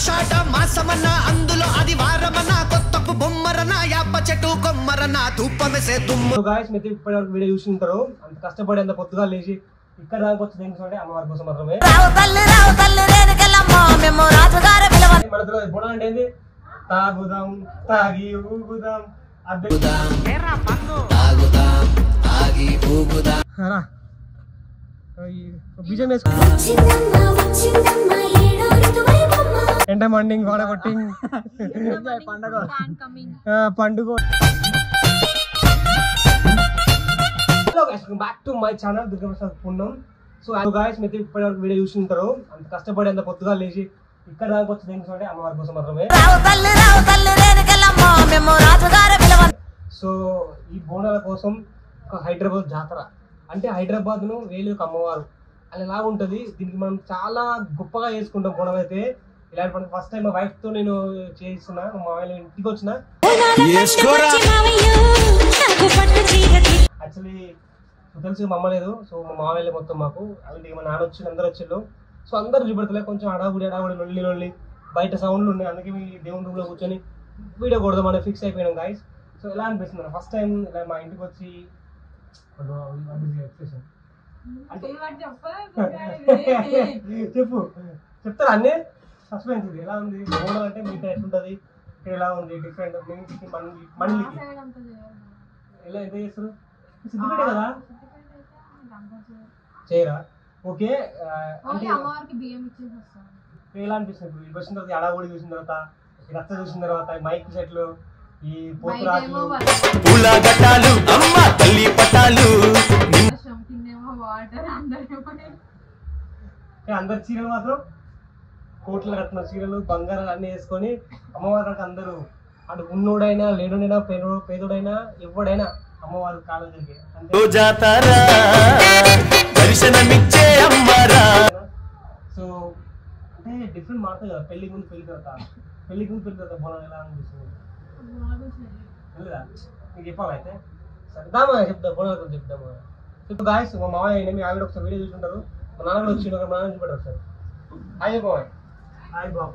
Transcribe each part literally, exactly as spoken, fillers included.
ఆషాఢ మాసమన్న అందులో అది వారమన్న కొత్తకు బొమ్మరన యాప చెట్టు కొమ్మరన ధూపమేసే దుమ్ము. సో గాయ్స్ మీరు ఇప్పటివరకు వీడియో చూసింటారు. అంత కష్టపడి అంత పొద్దుగా లేచి ఇక్కడ దాకా వచ్చి ఏంటంటే అమ్మవారి కోసం మాత్రమే. మనతో బోనం అంటే ఏంది? తాగుదాం తాగి ఊగుదాం బీజం వేసుకో ఎండ మండింగ్ గోడ కొట్టింగ్ పండుగ పండుగ. Back to my channel Durgaprasad Punyam. So guys మీరు ఇప్పటివరకు వీడియో చూసింటారు. అంత కష్టపడి అంత పొద్దుగా లేచి ఇక్కడ దాకా వచ్చి ఏంటంటే అమ్మవారి కోసం మాత్రమే. సో ఈ బోనాల కోసం ఒక హైదరాబాద్ జాతర అంటే హైదరాబాద్ ను వేలు అమ్మవారు అని ఎలా ఉంటది. దీనికి మనం చాలా గొప్పగా చేసుకుంటాం బోనం అయితే. ఇలాంటి పండుగ ఫస్ట్ టైం మా వైఫ్ తో నేను చేస్తున్నా. మా వాళ్ళ ఇంటికి వచ్చిన యాక్చువల్లీ తెలుసు మా అమ్మ లేదు. సో మా మామయ్య మొత్తం మాకు అలాంటి మా నాన్న వచ్చి అందరు వచ్చిండు. సో అందరు చూపెడతలే కొంచెం అడాగుడి అడాగుడి లొల్లి లొల్లి బయట సౌండ్లు ఉన్నాయి. అందుకే మీ దేవుని రూమ్ లో కూర్చొని వీడియో కొడదాం అని ఫిక్స్ అయిపోయినాం గాయస్. సో ఎలా అనిపిస్తుంది ఫస్ట్ టైం ఇలా మా ఇంటికి వచ్చి చెప్పు చెప్తారా అన్నీ సస్పెన్స్. ఇది ఎలా ఉంది బోనం అంటే మీతో ఎట్లుంటది ఇక్కడ ఎలా ఉంది డిఫరెంట్ మీ ఇంటికి మళ్ళీ మళ్ళీకి ఎలా ఎంత చేస్తారు సిద్ధిపేట కదా చేయరా? ఓకే అంటే ఎలా అనిపిస్తుంది ఇప్పుడు వచ్చిన తర్వాత అడాగుడి చూసిన తర్వాత రచ్చ చూసిన తర్వాత మైక్ సెట్లు ఈ పోతురాజులు అందరు చీరలు మాత్రం కోట్లు కట్టిన చీరలు బంగారాలు అన్ని వేసుకొని అమ్మవారికి అందరూ అటు ఉన్నోడైనా లేనుడైనా పేద పేదోడైనా ఎవడైనా అమ్మవారి కాలం జరిగే సో అంటే డిఫరెంట్ మారుతుంది కదా పెళ్లి ముందు పెళ్లి తర్వాత పెళ్లికి ముందు పెళ్లి తర్వాత బోనం ఎలా అనిపిస్తుంది తెలియదా నీకు చెప్పాలి అయితే సరే దామా చెప్తా బోనాల గురించి చెప్తాము. ఇప్పుడు గాయస్ మా మామయ్య మీ ఆవిడ ఒకసారి వీడియో చూసుకుంటారు. మా నాన్న కూడా వచ్చి ఒక నాన్న చూపెట్టారు సార్. హాయ్ బాయ్ హాయ్ బాబు.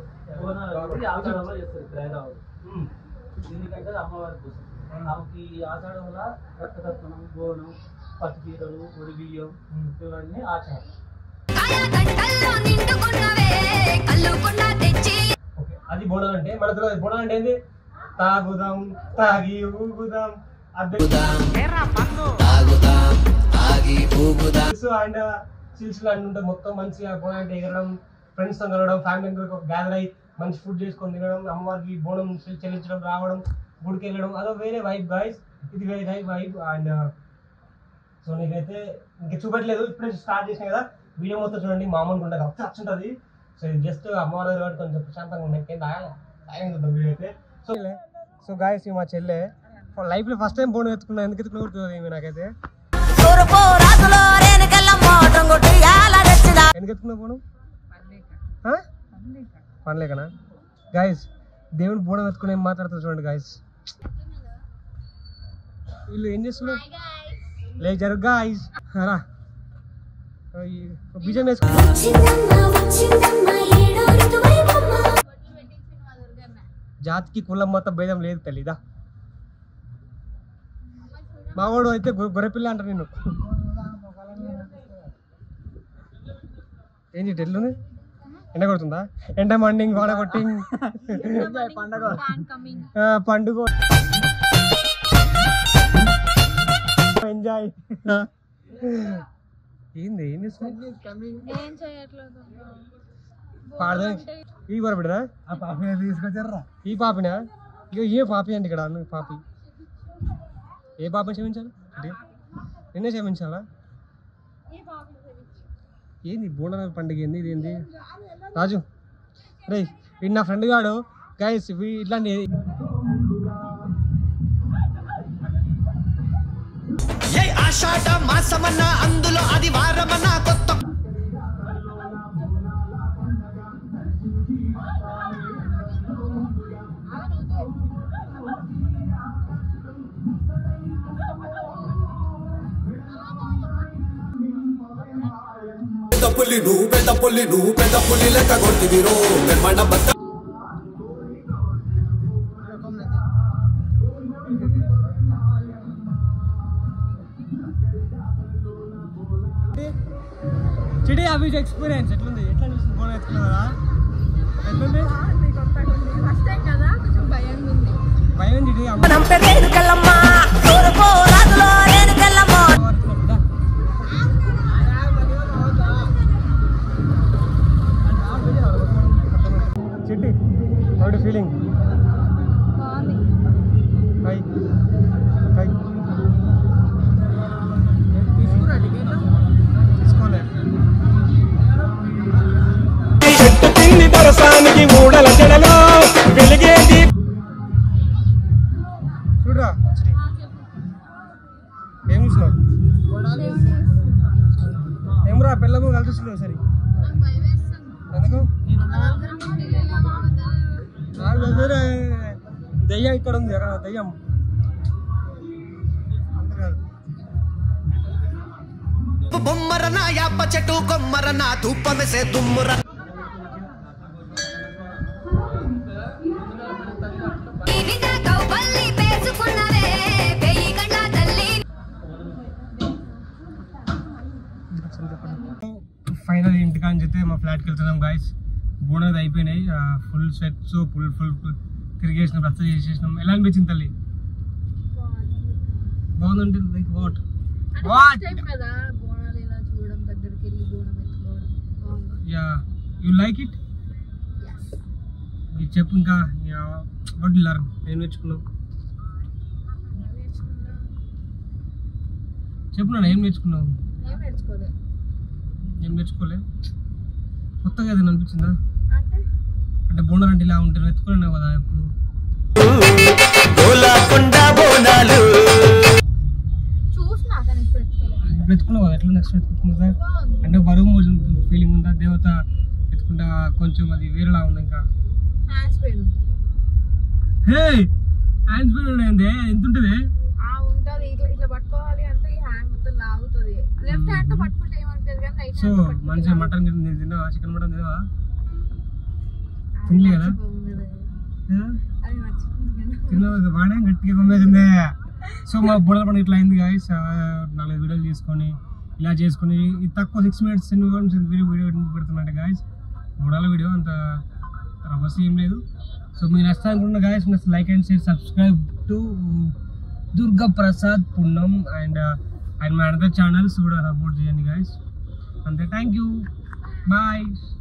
ఎందుకంటే అమ్మవారి కోసం ఆమెకి ఆచారంలో రక్తతత్వం బోనం పత్తి చీరలు ఒడి బియ్యం ఇవన్నీ ఆచారం. అది బోనం అంటే మన బోనం అంటే ఏంది? తాగుదాం తాగి ఊగుదాం అండ్ సిల్సిలు అన్నీ ఉంటాయి. మొత్తం మంచిగా బోనం అంటే ఎగరడం ఫ్రెండ్స్ తో కలవడం ఫ్యామిలీ అందరూ గ్యాదర్ అయ్యి మంచి ఫుడ్ చేసుకొని తినడం అమ్మవారికి బోనం చెల్లించడం రావడం గుడికి వెళ్ళడం అదో వేరే వైబ్ గాయ్స్. ఇది వేరే వైబ్. అండ్ సో నీకైతే ఇంకా చూపెట్టలేదు ఇప్పుడే స్టార్ట్ చేసినా కదా వీడియో మొత్తం చూడండి. మామూలుగా ఉంటుంది కాబట్టి వచ్చుంటుంది. సో ఇది జస్ట్ అమ్మవారి కాబట్టి కొంచెం ప్రశాంతంగా ఉన్నాయి. తాగా తాగా చూద్దాం వీడియో అయితే. సో సో గాయస్ మా చెల్లె లైఫ్ లో ఫస్ట్ టైం బోనం ఎత్తుకున్నా. ఎందుకు ఎత్తుకున్నా నాకైతే ఎందుకు ఎత్తుకున్నా బోనం పనిలేకనా గాయస్. దేవుని బోనం ఎత్తుకుని ఏం మాట్లాడుతారు చూడండి గాయస్. వీళ్ళు ఏం చేస్తున్నారు లే జరుగు గాయస్. రా బీజం వేసుకో జాతికి కులం మొత్తం భేదం లేదు తెలీదా. మావాడు అయితే గొర్రెపిల్ల అంటారు నేను. ఏంటి ఎట్లుంది ఎండ కొడుతుందా? ఎండ మండింగ్ గోడ కొట్టింగ్ పండుగ పండుగ ఎంజాయ్. ఏంది ఏం చేస్తుంది పాడదా ఈ గొరబిడనా ఆ పాపి తీసుకొచ్చారా? ఈ పాపినా ఇక ఏ పాపి అండి ఇక్కడ పాపి. ఏ పాపని క్షమించాలి నిన్నే క్షమించాలా? ఏంది బోనాల పండుగ ఏంది ఇది ఏంది రాజు? రే వీడు నా ఫ్రెండ్ గాడు గైస్. ఇట్లాంటి ఆషాఢ మాసమన్న అందులో అది వారమన్న కొత్త పులి నువ్వు పెద్ద పులి నువ్వు పెద్ద పులి లెక్క కొట్టిదిరో మన విజ్ ఎక్స్పీరియన్స్ ఎట్లుంది ఎట్లా అనిపిస్తుంది బోనం ఎత్తుకున్నారా ఎట్లుంది భయం ఇది Chitti how do feeling high high తీసుకోలే చెట్టు కింది దరసానికి ఊడల చెడలో వెలిగేది చూడరా ఏం చూసినావు ఏమరా పిల్లము కలిసిస్తున్నావు సరే ఎందుకు దయ్యం ఇక్కడ ఉంది అక్కడ దయ్యం బొమ్మరన యాప చెట్టు కొమ్మరన ధూపమెసే దుమ్ముర ఫైనల్ ఇంటికా అని చెప్తే మా ఫ్లాట్కి వెళ్తున్నాం గాయస్ బోనది అయిపోయినాయి ఫుల్ స్వెట్స్ ఫుల్ ఫుల్ తిరిగేసినాం రచ్చ చేసేసినాం ఎలా అనిపించింది తల్లి బాగుందంటే like what what ya you like it నీకు చెప్పు ఇంకా వాట్ యు లర్న్ ఏం నేర్చుకున్నావు చెప్పు నాన్న ఏం నేర్చుకున్నావు ఏం నేర్చుకోలే కొత్తగా ఏదైనా అనిపించిందా అంటే బోనాలు అంటే ఇలా ఉంటారు వెతుకున్నావు కదా ఇప్పుడు వెతుకున్నావు కదా ఎట్లా నెక్స్ట్ వెతుకుతుందా అంటే బరువు మోజు ఫీలింగ్ ఉందా దేవత వెతుకుంటా కొంచెం అది వేరేలా ఉంది ఇంకా హే హ్యాండ్స్ పెయిన్ ఏంది ఎంత ఉంటుంది సో మంచిగా మటన్ తిన్నావా చికెన్ మటన్ తిన్నావా తినలే కదా తిన్నావు బాగా గట్టిగా పంపేసిందే సో మా బుడల పండుగ ఇట్లా అయింది గాయస్ నాలుగు వీడియోలు తీసుకొని ఇలా చేసుకొని ఇది తక్కువ సిక్స్ మినిట్స్ వీడియో వీడియో పెడుతున్నట్టు గాయస్ బుడల వీడియో అంత రమస్ ఏం లేదు సో మీరు నష్టం అనుకుంటున్న guys like and share subscribe to Durga Prasad Punnam and and మా అనదర్ ఛానల్స్ కూడా సపోర్ట్ చేయండి గాయస్ అంతే థ్యాంక్ యూ బాయ్